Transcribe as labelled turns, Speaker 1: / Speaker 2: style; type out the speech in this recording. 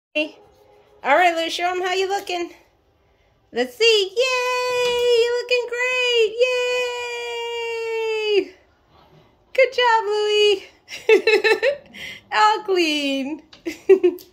Speaker 1: Hey. All right, Louie, show them how you looking. Let's see. Yay! You're looking great. Yay! Good job, Louie. All clean.